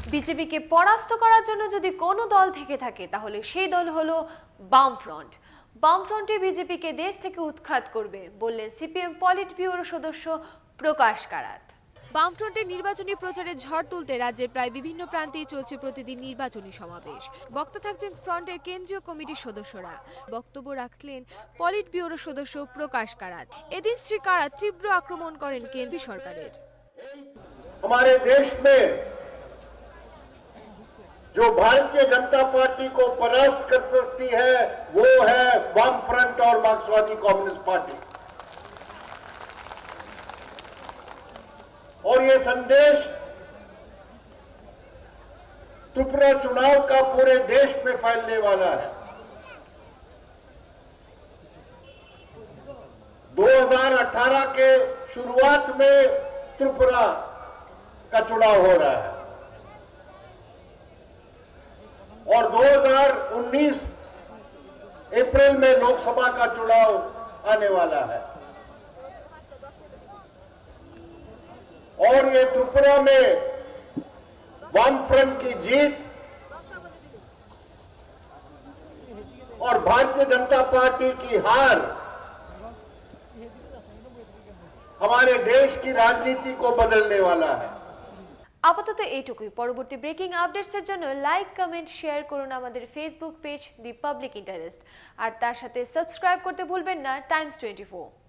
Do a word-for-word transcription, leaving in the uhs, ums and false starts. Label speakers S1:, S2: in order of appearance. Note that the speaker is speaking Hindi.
S1: বিজেপিকে পরাস্ত করার জন্য যদি কোনো দল থেকে থাকে তাহলে সেই দল হলো বামফ্রন্ট। বামফ্রন্টে বিজেপিকে দেশ থেকে উৎখাত করবে বললেন সিপিএম পলিট ব্যুরো সদস্য প্রকাশ কারাত। বামফ্রন্টের নির্বাচনী প্রচারে ঝড় তুলতে রাজ্যের প্রায় বিভিন্ন প্রান্তেই চলছে প্রতিদিন নির্বাচনী সমাবেশ। বক্তা থাকছেন ফ্রন্টের কেন্দ্রীয় কমিটির সদস্যরা। বক্তব্য রাখলেন পলিট ব্যুরো সদস্য প্রকাশ কারাত। এদিন শ্রী কারাত তীব্র আক্রমণ করেন কেন্দ্রীয় সরকারের।
S2: हमारे देश में जो भारतीय जनता पार्टी को परास्त कर सकती है वो है वामफ्रंट और मार्क्सवादी कम्युनिस्ट पार्टी। और ये संदेश त्रिपुरा चुनाव का पूरे देश में फैलने वाला है। दो हज़ार अठारह के शुरुआत में त्रिपुरा का चुनाव हो रहा है और दो हज़ार उन्नीस अप्रैल में लोकसभा का चुनाव आने वाला है और ये त्रिपुरा में वामफ्रंट की जीत और भारतीय जनता पार्टी की हार हमारे देश की राजनीति को बदलने वाला है।
S1: আপাতত এইটুকুই। পরবর্তী ব্রেকিং আপডেটসের জন্য লাইক, কমেন্ট, শেয়ার করুন আমাদের Facebook page the public interest, আর তার সাথে সাবস্ক্রাইব করতে ভুলবেন না টাইমস টোয়েন্টি ফোর।